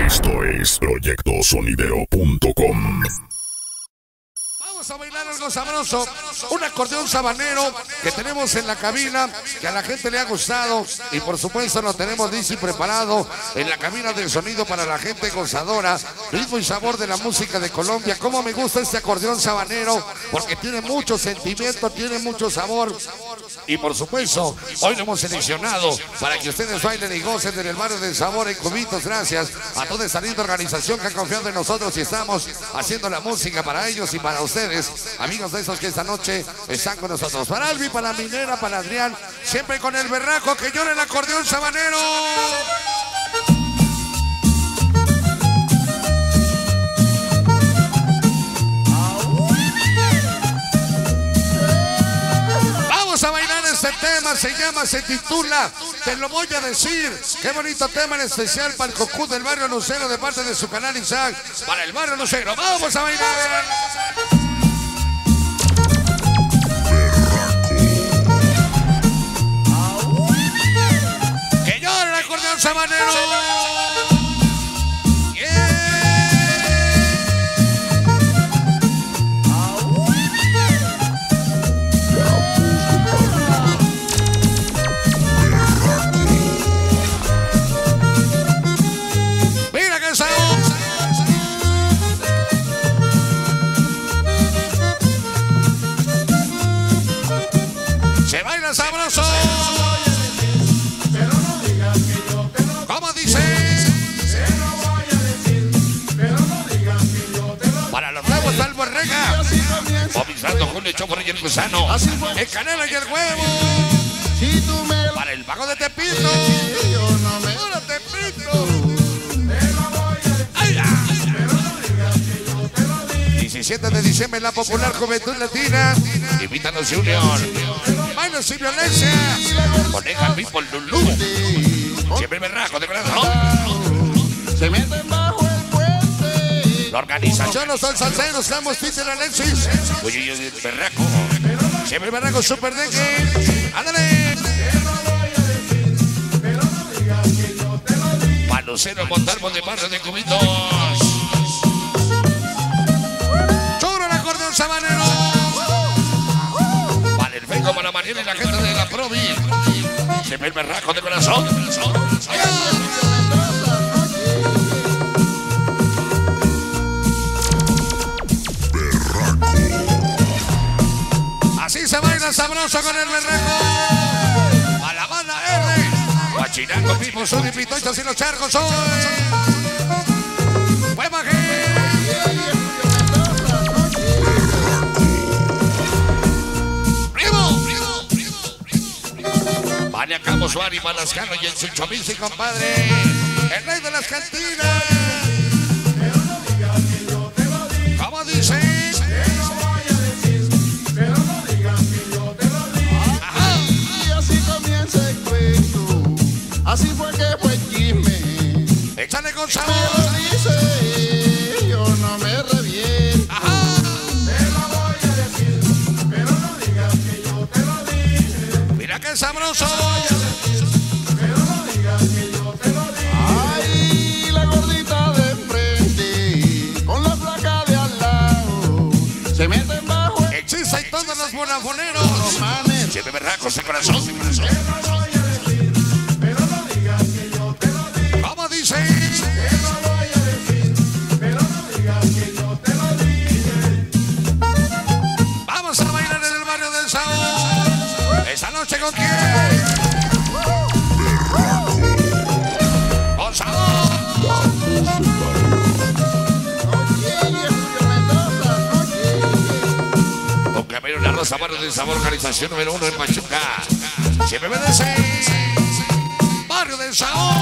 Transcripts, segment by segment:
Esto es proyectosonidero.com. Vamos a bailar algo sabroso, un acordeón sabanero que tenemos en la cabina, que a la gente le ha gustado y por supuesto lo tenemos listo y preparado en la cabina del sonido para la gente gozadora, ritmo y sabor de la música de Colombia. Cómo me gusta este acordeón sabanero, porque tiene mucho sentimiento, tiene mucho sabor y por supuesto hoy lo hemos seleccionado para que ustedes bailen y gocen en el barrio del sabor en Cubitos. Gracias a toda esta linda organización que ha confiado en nosotros y estamos haciendo la música para ellos y para ustedes, amigos de esos que esta noche están con nosotros. Para Albi, para Minera, para Adrián, siempre con el berraco que llora el acordeón sabanero. Vamos a bailar este tema, se titula Te lo voy a decir. Qué bonito tema en especial para el Cocú del barrio Lucero de parte de su canal Isaac, para el barrio Lucero. Vamos a bailar. Sabanero. Mira que sabor. Se baila sabroso. Para los nuevos está el Borrega, Bobizando, Julio Chofor y el Gusano, el Canela y el Huevo. Para el Vago de Tepito, ¡puro Tepito! 17 de diciembre en la popular Juventud Latina. Invítanos Junior, Bailo sin violencia, Coneja People Lulú. Siempre me rajo de corazón. Se meten bajo el puente. La organización Los Salseros, estamos Peter Alexis. Oye, el berraco. Siempre berraco, super dengue. Ándale. Palucero, Montalvo de Barrio de Cubitos. Churo el acordeón sabanero. Para el Feco, para Mariela y la gente de la Provi. Siempre el berraco de corazón. Así se baila sabroso con el berraco. A la banda R. Guachinango, Pipo, Sudi, Pitochos y los Charcos hoy. ¡Hueva Vale a Cabo Suárez, Malascano y el Chuchomisi, compadre. El rey de las cantinas. ¿Cómo dice? Pero no digas que yo te lo dije. Ajá. Y así comienza el cuento. Así fue que fue chisme. Échale con sabor. Pero dice, yo no me reviento. Ajá. Te lo voy a decir. Pero no digas que yo te lo dije. Mira qué sabroso. Pero no digas que yo te lo dije. Ay, la gordita de enfrente con la flaca de al lado se meten bajo el Exista y todos los bonafoneros. manes. Siempre berracos de corazón. Te lo voy a decir. Pero no digas que yo te lo dije. ¿Cómo dice? Te lo voy a decir. Pero no digas que yo te lo dije. Vamos a bailar en el barrio del sabor. Esta noche con quién? Con sabor. Con Camilo La Rosa, barrio del sabor, organización número 1 en Pachuca. Siempre me decís. Barrio del sabor.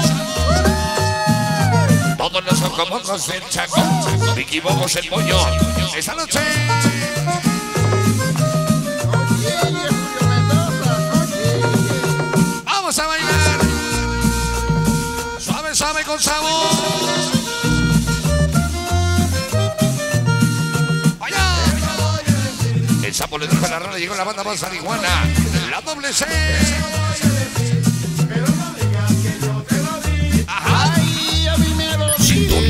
Todos los ocomocos del Chaco. Vicky Bogos el pollo. Esta noche. Vamos a bailar. Suave, suave con sabor. Allá. El sapo le dijo a la rana, llegó la banda más marihuana. La doble C. Ajá. Ay, a mí me lo Sintonía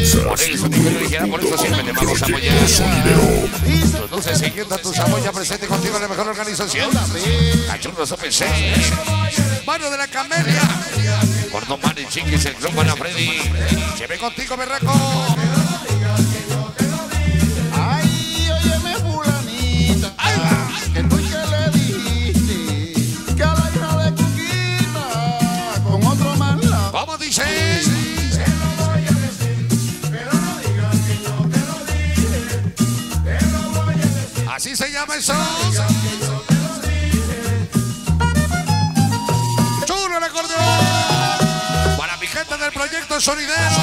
eres un niño original, por eso siempre te vamos a apoyar. Tus luces siguiendo a tu Samoya presente contigo en la mejor organización. Cachurros OPC. Mano de la Camelia. Gordo Mani, Chiquis, el club para Freddy. Lleve contigo, berraco. Ay, óyeme, fulanita. Que tú que le dijiste que a la hija de Cuquita con otro man la... ¿Cómo dices? Así se llama eso. Chulo el acordeón. Para mi gente del proyecto Sonidero.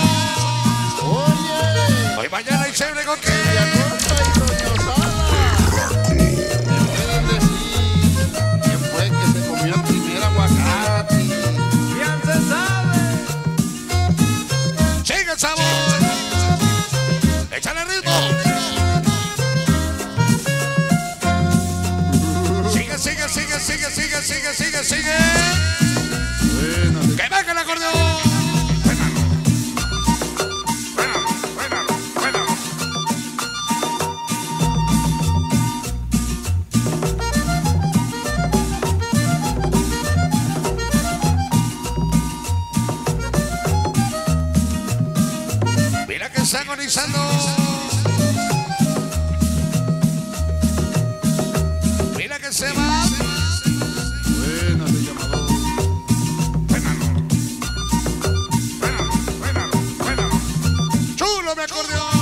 Oye, Hoy mañana y chévere con y que. Acosta y Doña Sala. ¿Me pueden decir quién fue que se comió el primer aguacate? Ya se sabe. Sigue el sabor. Échale ritmo. Sigue. Que venga el acordeón. Mira que está agonizando. Mira que se va. Chulo mi acordeón.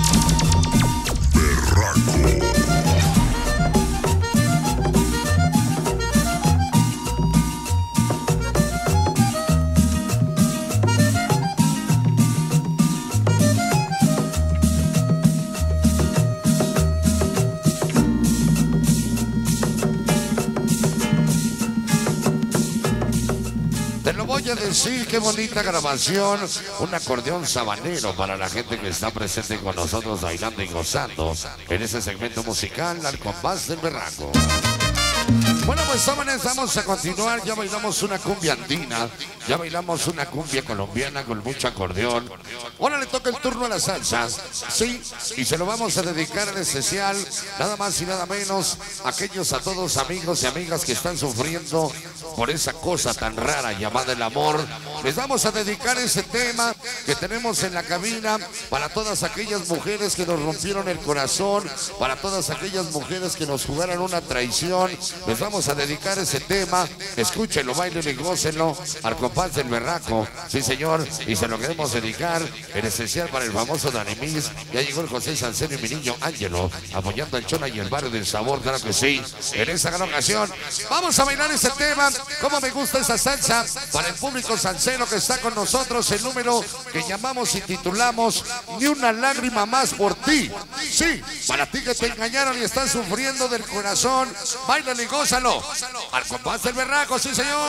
Te lo voy a decir, qué bonita grabación. Un acordeón sabanero para la gente que está presente con nosotros bailando y gozando en ese segmento musical al compás del berraco. Bueno, pues jóvenes, vamos a continuar. Ya bailamos una cumbia andina, ya bailamos una cumbia colombiana con mucho acordeón. Ahora le toca el turno a la salsa, sí, y se lo vamos a dedicar en especial, nada más y nada menos, a todos amigos y amigas que están sufriendo por esa cosa tan rara llamada el amor. Les vamos a dedicar ese tema que tenemos en la cabina para todas aquellas mujeres que nos rompieron el corazón, para todas aquellas mujeres que nos jugaron una traición. Les vamos a dedicar ese tema. Escúchenlo, bailen y gócenlo al compás del berraco. Sí, señor, y se lo queremos dedicar en especial para el famoso Dani Miss. Ya llegó el José Salcedo y mi niño Ángelo, apoyando al Chona y el barrio del sabor, claro que sí. En esta gran ocasión vamos a bailar ese tema. Cómo me gusta esa salsa para el público salsero que está con nosotros. El número que llamamos y titulamos Ni una lágrima más por ti. Sí, para ti que te engañaron y estás sufriendo del corazón, báilalo y gózalo al compás del berraco, sí señor.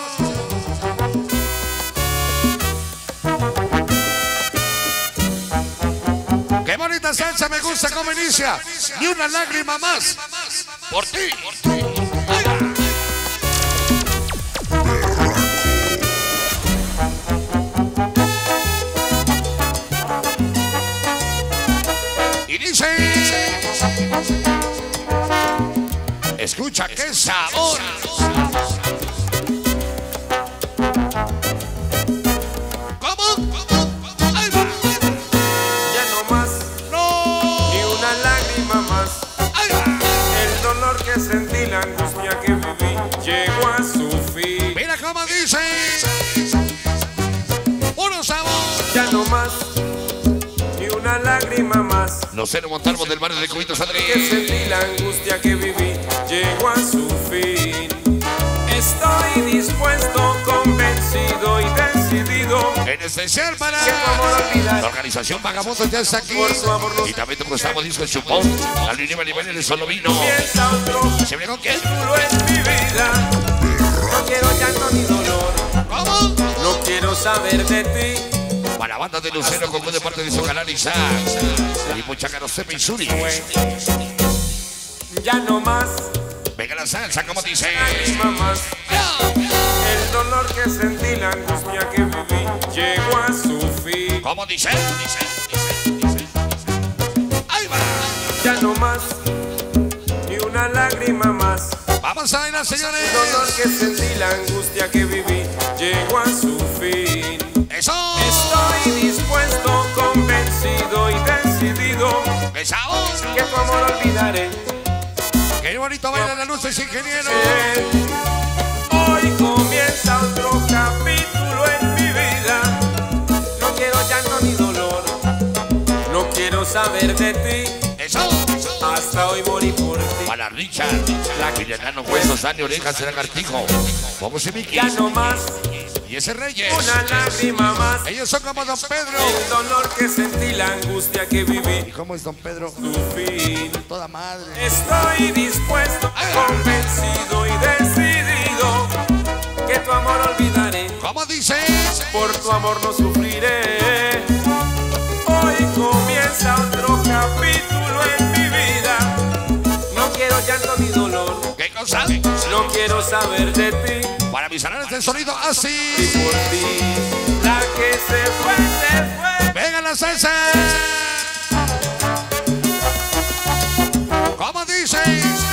Qué bonita salsa, me gusta cómo inicia. Ni una lágrima más por ti. Ay, y dice, escucha qué sabor. ¿Cómo? Ahí va. Ya no más, No. ni una lágrima más. Ahí va. El dolor que sentí, la angustia que viví, llegó a su fin. Mira cómo dice. Puro sabor. Ya no más, ni una lágrima más. Los Cero Montalvo del barrio de Cubitos Que Adri. sentí, la angustia que viví, llegó a su fin. Estoy dispuesto, convencido y decidido En especial para que tu amor olvidar. la organización Vagabundo ya está aquí. Por su amor no- Y también te Gustavo Disco el Chupón. La línea nivel el solo vino. Piensa otro, ¿Se ve con qué? tú lo es mi vida. No quiero llanto ni dolor, ¿Cómo? no quiero saber de ti. Para la banda de Lucero con de parte de su canal Isaac. Y mucha Carosepa y Suri. Ya no más, Venga la salsa, como dice. lágrima más. El dolor que sentí, la angustia que viví, llegó a su fin. ¿Cómo dice? Ya no más, ni una lágrima más. Vamos a bailar, señores. El dolor que sentí, la angustia que viví, llegó a su fin. ¡Eso! Estoy dispuesto, convencido y decidido ¡Eso! que tu amor olvidaré. ¡Qué bonito baila la luz, ese ingeniero! Hoy comienza otro capítulo en mi vida. No quiero llanto ni dolor, no quiero saber de ti. ¡Eso! Hasta hoy morí por ti. Para Richard, la que ya no huesos, sangre, orejas, será cartijo. Vamos y Mickey. Ya no más, Y ese Reyes. una lágrima más. Ellos son como Don Pedro. El dolor que sentí, la angustia que viví, ¿Y cómo es Don Pedro? tu fin. Toda madre. Estoy dispuesto, convencido y decidido que tu amor olvidaré. ¿Cómo dices? Por tu amor no sufriré. Hoy comienza otro capítulo en mi vida. No quiero llanto ni dolor, ¿Qué cosa? no quiero saber de ti. Para mis anales del sonido, Y así. por ti, la que se fue. ¡Venga la salsa! ¿Cómo dices?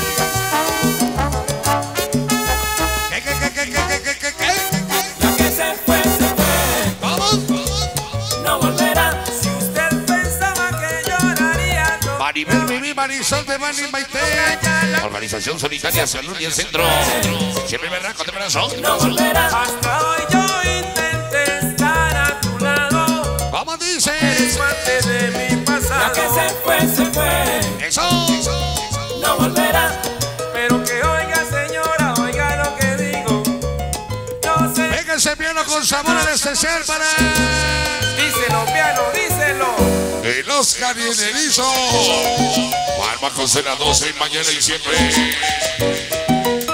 ¿Qué? La que se fue, ¿Cómo? no volverá. Si usted pensaba que lloraría, no. Maribel, Vivi, Marisol de Mani, Maite. Organización Solitaria Salud y el Centro. Siempre berraco de corazón. No volverá. Hasta hoy yo intenté estar a tu lado. ¿Cómo Eres dices? parte de mi pasado. La que se fue. ¡Eso! No volverá. Pero que oiga, señora, oiga lo que digo. Yo sé. Venga ese piano con sabor al especial para... Díselo, piano, díselo. El Oscar y el Erizo. Palma con cena 12 mañana y siempre.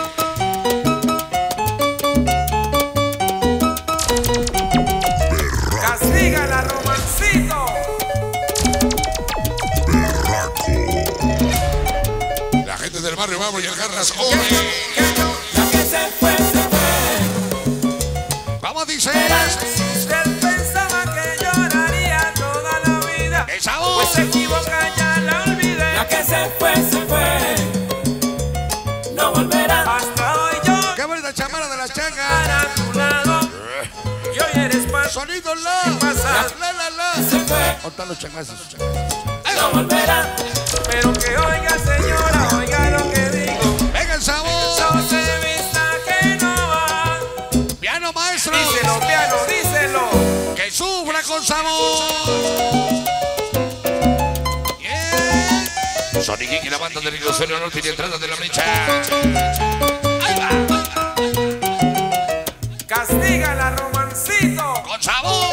Castígala, romancito. La gente del barrio Vamos y el Garras La que se fue. ¿Cómo dices? Si usted pensaba que lloraría toda la vida, ¡Esa pues voz! se equivoca, ya la olvidé. La que se fue. No volverá. Hasta hoy yo ¡Qué bonita chamara de la changa! estar a tu lado. Y hoy eres más. Sonido la, la. Se fue. ¿Dónde los changazos? No volverá. Pero que oiga, señora, oiga lo que digo. ¡Venga el sabor! No se vista que no va. ¡Piano maestro! Díselo, piano, díselo. ¡Que sufra con sabor! ¡Yeah! Sonic y la banda del Dinosaurio Norte y entrada de la brecha. ¡Ahí va! Castígala, romancito. ¡Con sabor!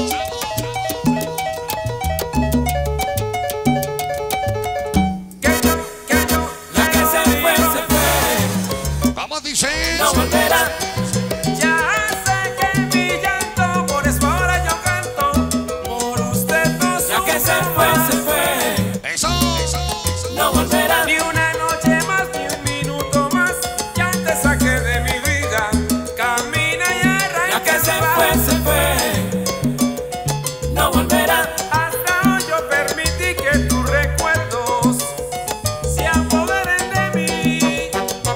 Que yo, la que se fue. ¿Cómo dices? No volverá. Ya sé que mi llanto, por eso ahora yo canto. Por usted no sufra. La que se fue. ¡Eso! No volverá. Ni una noche más, ni un minuto más. Ya te saqué de mi vida. Camina y arranca. La que se fue. No volverá. Hasta hoy yo permití que tus recuerdos se apoderen de mí.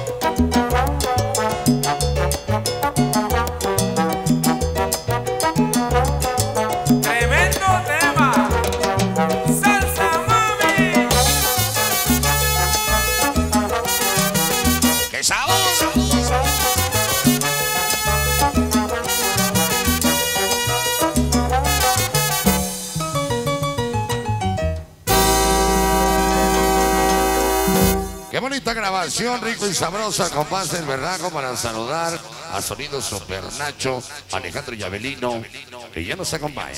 Tremendo tema. Salsa mami. ¡Qué sabor! Qué bonita grabación, rico y sabrosa, compás del Berraco, para saludar a Sonido Super Nacho, Alejandro y Abelino, que ya nos acompaña.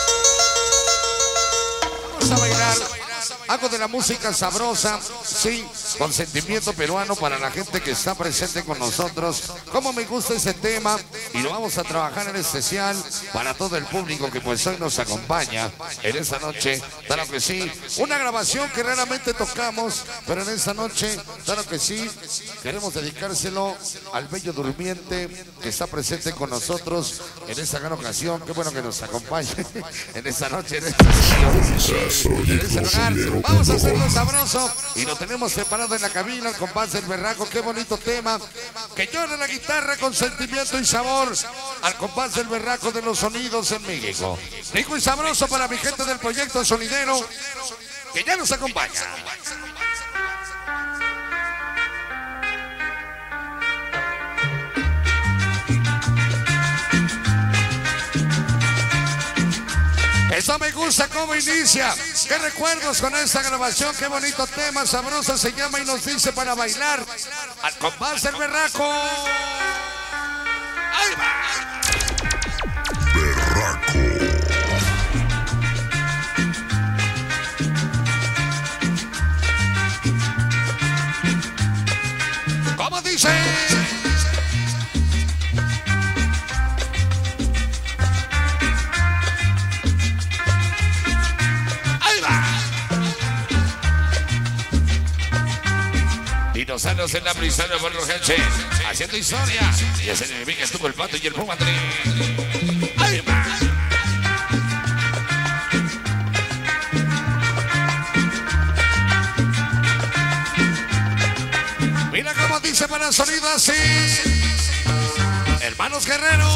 Vamos a bailar algo de la música sabrosa, sí, con sentimiento peruano para la gente que está presente con nosotros. Como me gusta ese tema, y lo vamos a trabajar en especial para todo el público que pues hoy nos acompaña en esta noche. Claro que sí, una grabación que raramente tocamos, pero en esta noche, claro que sí, queremos dedicárselo al bello durmiente que está presente con nosotros en esta gran ocasión. Qué bueno que nos acompañe en esta noche, en este lugar. Vamos a hacerlo sabroso y lo tenemos separado en la cabina, el compás del berraco. Qué bonito tema, que llora la guitarra con sentimiento y sabor al compás del berraco de los sonidos en México. Rico y sabroso para mi gente del proyecto sonidero que ya nos acompaña. Eso me gusta cómo inicia. Qué recuerdos con esta grabación. Qué bonito tema, sabroso se llama y nos dice para bailar al compás del berraco. ¡Ahí va! Berraco. ¿Cómo dice? Dinosaurios en la prisión de Puerto Gente, haciendo historia. Y ese enemigo estuvo el Pato y el Puma. ¡Ahí va! Mira cómo dice para sonido así. Hermanos Guerrero.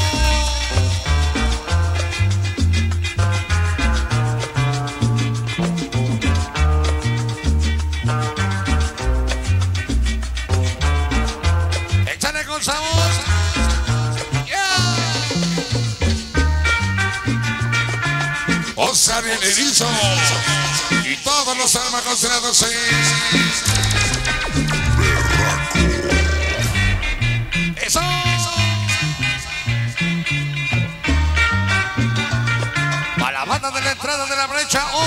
Sabor. Yeah. Oscar el Erizo y todos los armas considerados en Berraco. Eso. Para la banda de la entrada de la brecha hoy.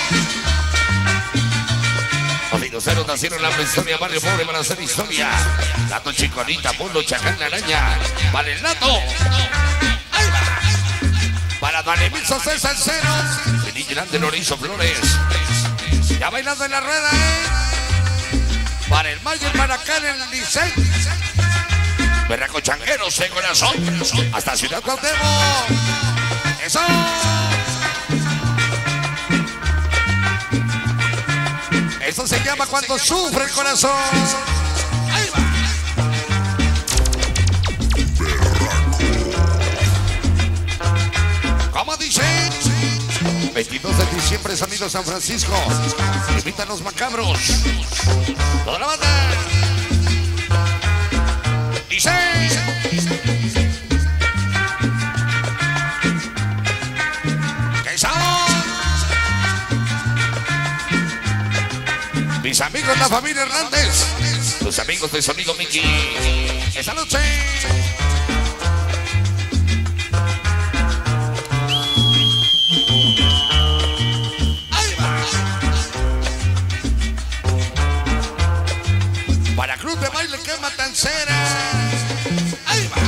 Los dinosaurios nacieron en la prisión de Barrio Pobre para hacer historia. Lato Chiconita, Pulo, Chacán, La Araña. Para el Lato. Ahí va. Para Danemizo César Cero. Feliz Grande Lorenzo Flores. Ya bailando en la rueda, Para el Mayo, el Maracán, el Licey. Berraco Changueros de corazón. Hasta Ciudad Cuauhtémoc. Eso. Eso se llama cuando sufre el corazón. Ahí va. ¿Cómo dice? 22 de diciembre, Sonido San Francisco. Invitan los macabros. Toda la banda. Dice. ¡Qué sabor! Mis amigos, la familia Hernández, los amigos de Sonido Mickey, esta noche. Ahí va. Para Cruz de Baile, que matancera. Ahí va.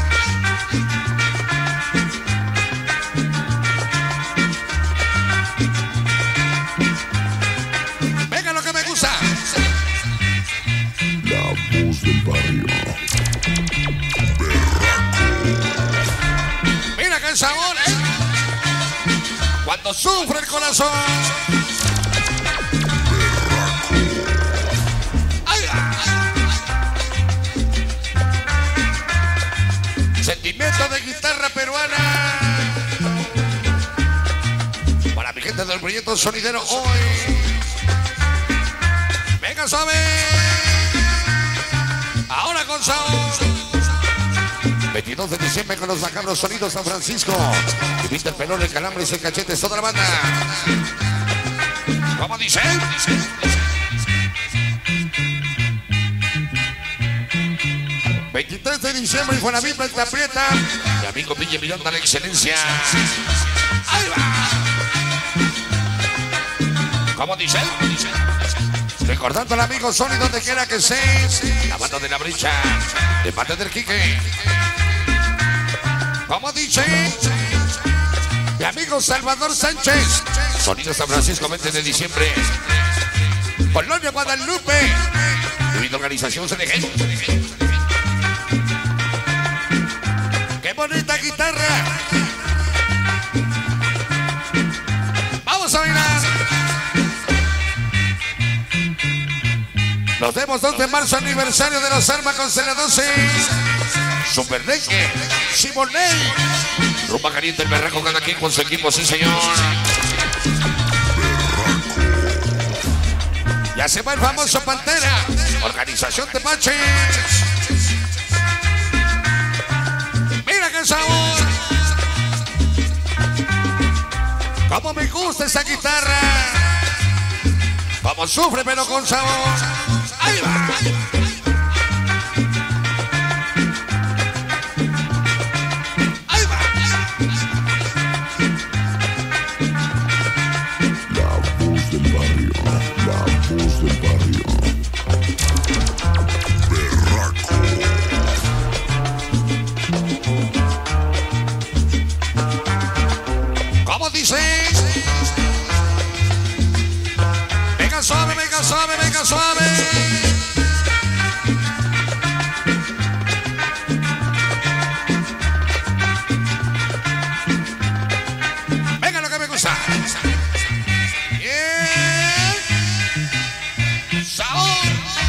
Del barrio. Berraco. Mira qué sabor, cuando sufre el corazón. Berraco. Sentimiento de guitarra peruana. Para mi gente del proyecto sonidero hoy. Venga, suave. Ahora con sabor. 22 de diciembre con los macabros Sonidos San Francisco. Invita el pelón, el calambre y el cachete, toda la banda. ¿Cómo dice? 23 de diciembre, Infonavit, Planta Prieta. Mi amigo Villa Miranda, la excelencia. ¡Ahí va! ¿Cómo dice? Recordando al amigo Sony donde quiera que sea. La banda de la brecha, de parte del Quique. Como dice mi amigo Salvador Sánchez. Sonido San Francisco, 20 de diciembre. Colonia Guadalupe. Y organización CDG. ¡Qué bonita guitarra! ¡Vamos a bailar! Nos vemos 2 de marzo, aniversario de las armas con Cena 12. Superdengue, Simoney. Rumba caliente, el berraco, cada quien con su equipo, sí señor. Ya se va el famoso Pantera. Organización Tepache. Mira qué sabor. Cómo me gusta esa guitarra. Cómo sufre pero con sabor. Ahí va. Ahí va. La voz del barrio, la voz del barrio. Berraco. ¿Cómo dice? Venga suave, venga suave, venga suave. Venga lo que me gusta. Bien. Sabor.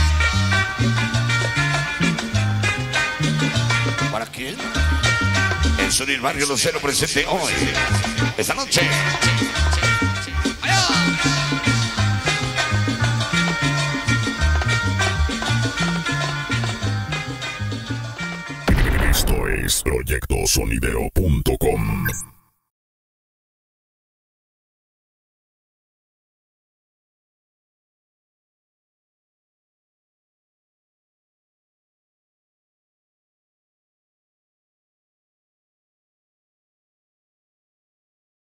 ¿Para quién? El Sonido Barrio Lucero presente hoy, esta noche. Esto es proyectosonidero.com.